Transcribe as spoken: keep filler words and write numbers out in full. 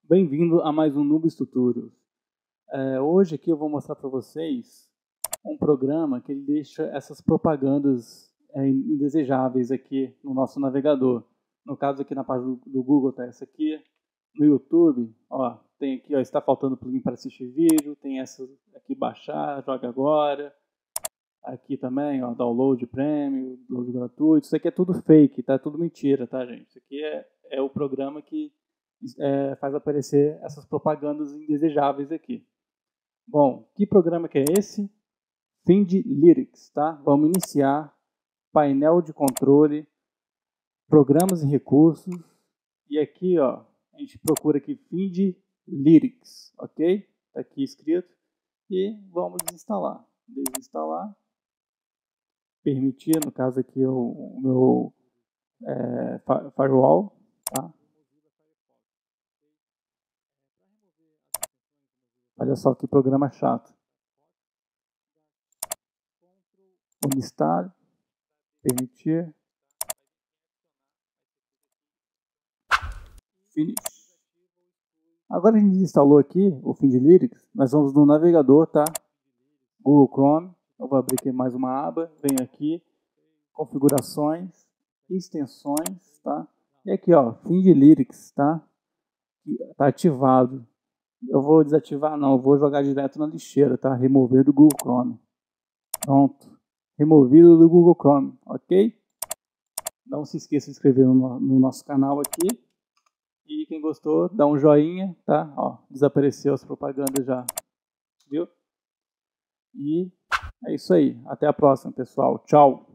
Bem-vindo a mais um Nubis Tutorials. É, hoje aqui eu vou mostrar para vocês um programa que ele deixa essas propagandas é, indesejáveis aqui no nosso navegador. No caso aqui na página do, do Google tá essa aqui. No YouTube, ó, tem aqui, ó, está faltando plugin para assistir vídeo, tem essa aqui baixar, joga agora. Aqui também, ó, download premium, download gratuito. Isso aqui é tudo fake, tá? É tudo mentira, tá, gente? Isso aqui é, é o programa que é, faz aparecer essas propagandas indesejáveis aqui. Bom, que programa que é esse? Find Lyrics, tá? Vamos iniciar. Painel de controle, programas e recursos. E aqui, ó, a gente procura aqui Find Lyrics, ok? Tá aqui escrito. E vamos desinstalar. Desinstalar. Permitir, no caso aqui, o, o meu é, firewall, tá? Olha só que programa chato. Unistar, permitir, finish. Agora a gente instalou aqui o Find Lyrics, nós vamos no navegador, tá? Google Chrome. Eu vou abrir aqui mais uma aba, venho aqui, configurações, extensões, tá? E aqui, ó, Find Lyrics, tá? Tá ativado. Eu vou desativar, não, eu vou jogar direto na lixeira, tá? Remover do Google Chrome. Pronto. Removido do Google Chrome, ok? Não se esqueça de se inscrever no, no nosso canal aqui. E quem gostou, dá um joinha, tá? Ó, desapareceu as propagandas já, viu? E é isso aí. Até a próxima, pessoal. Tchau!